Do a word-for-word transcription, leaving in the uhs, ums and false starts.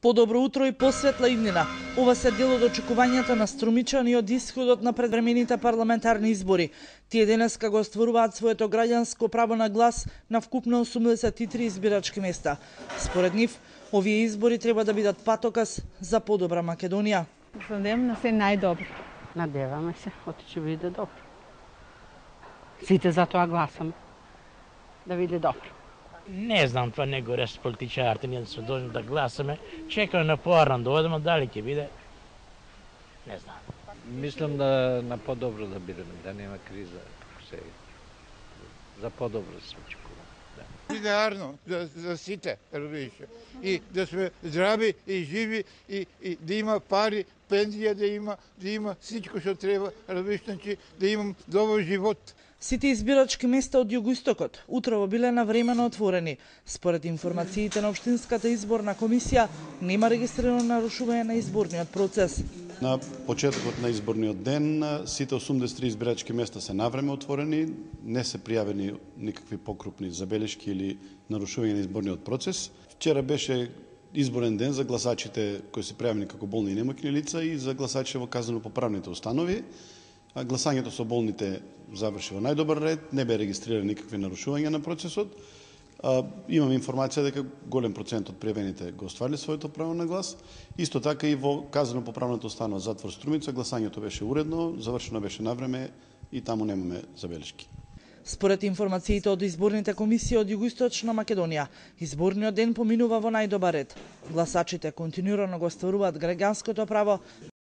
Подобро утро и посветла иднина. Ова се дел од очекувањата на струмичани од исходот на предвремените парламентарни избори. Тие денеска го остваруваат своето граѓанско право на глас на вкупно осумдесет и три избирачки места. Според нив, овие избори треба да бидат патоказ за подобра Македонија. За на се најдобро. Надеваме се, оти ќе биде добро. Сите за тоа гласаме. Да биде добро. Не знам, това не го реш политичарите, ние сме должни да гласаме. Чекаме на по-рано да одеме, дали ќе биде? Не знам. Мислам да на по-добро да бидеме, да нема криза сега. За по-добро се очекува. Да. Идеарно за, за сите, разбираш. И да сме здрави и живи и, и да има пари, пензија да има, да има всичко што треба, разбираш, да имам добар живот. Сите избирачки места од југоистокот утрово биле навремено отворени. Според информациите на Општинската изборна комисија, нема регистрирано нарушување на изборниот процес. На почетокот на изборниот ден сите осумдесет и три избирачки места се навреме отворени, не се пријавени никакви покрупни забелешки или нарушување на изборниот процес. Вчера беше изборен ден за гласачите кои се пријавени како болни и немоќни лица и за гласачите во казнено-поправните установи. Гласањето со болните заврши во најдобар ред, не бе регистрирани никакви нарушувања на процесот. Имам информација дека голем процент од пријавените го остварили своето право на глас. Исто така и во казнено-поправната установа затвор Струмица гласањето беше уредно, завршено беше навреме и таму немаме забелешки. Според информациите од изборните комисии од Југоисточна Македонија, изборниот ден поминува во најдобар ред. Гласачите континуирано го остваруваат граѓанското право